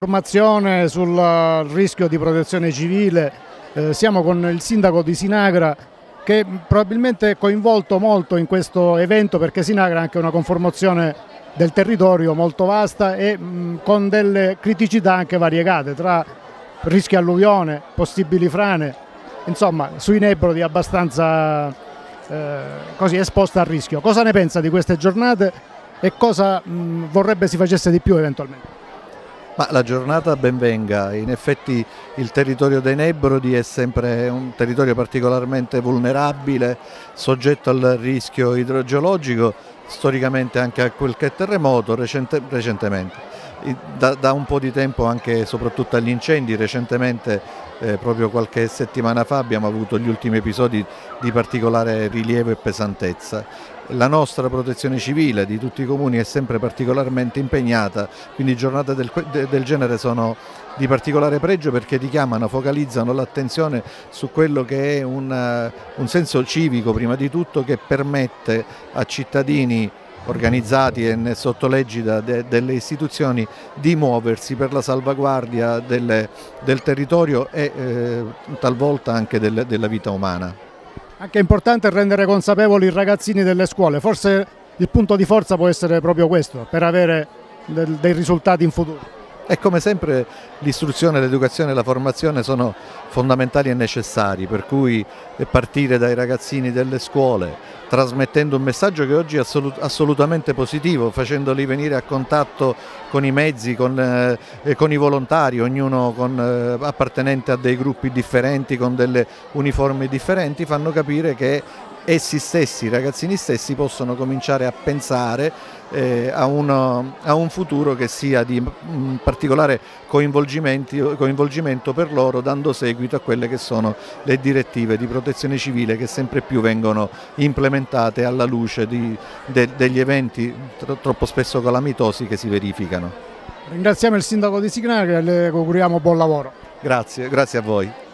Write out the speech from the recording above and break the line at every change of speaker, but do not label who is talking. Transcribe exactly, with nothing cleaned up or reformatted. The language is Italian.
Informazione sul rischio di protezione civile, eh, siamo con il sindaco di Sinagra che probabilmente è coinvolto molto in questo evento perché Sinagra ha anche una conformazione del territorio molto vasta e mh, con delle criticità anche variegate tra rischi alluvione, possibili frane, insomma sui Nebrodi abbastanza eh, così esposta al rischio. Cosa ne pensa di queste giornate e cosa mh, vorrebbe si facesse di più eventualmente?
Ma la giornata ben venga, in effetti il territorio dei Nebrodi è sempre un territorio particolarmente vulnerabile, soggetto al rischio idrogeologico, storicamente anche a qualche terremoto recente, recentemente, da, da un po' di tempo anche e soprattutto agli incendi, recentemente eh, proprio qualche settimana fa abbiamo avuto gli ultimi episodi di particolare rilievo e pesantezza. La nostra protezione civile di tutti i comuni è sempre particolarmente impegnata, quindi giornate del, del genere sono di particolare pregio perché richiamano, focalizzano l'attenzione su quello che è un, un senso civico prima di tutto che permette a cittadini organizzati e sotto l'egida de, delle istituzioni di muoversi per la salvaguardia delle, del territorio e eh, talvolta anche del, della vita umana.
Anche è importante rendere consapevoli i ragazzini delle scuole, forse il punto di forza può essere proprio questo, per avere del, dei risultati in futuro.
E come sempre l'istruzione, l'educazione e la formazione sono fondamentali e necessari, per cui partire dai ragazzini delle scuole, trasmettendo un messaggio che oggi è assolut- assolutamente positivo, facendoli venire a contatto con i mezzi, con, eh, con i volontari, ognuno con, eh, appartenente a dei gruppi differenti, con delle uniformi differenti, fanno capire che essi stessi, i ragazzini stessi, possono cominciare a pensare eh, a, uno, a un futuro che sia di mh, particolare coinvolgimento per loro, dando seguito a quelle che sono le direttive di protezione civile che sempre più vengono implementate alla luce di, de, degli eventi tro, troppo spesso calamitosi che si verificano.
Ringraziamo il sindaco di Sinagra e le auguriamo buon lavoro.
Grazie, grazie a voi.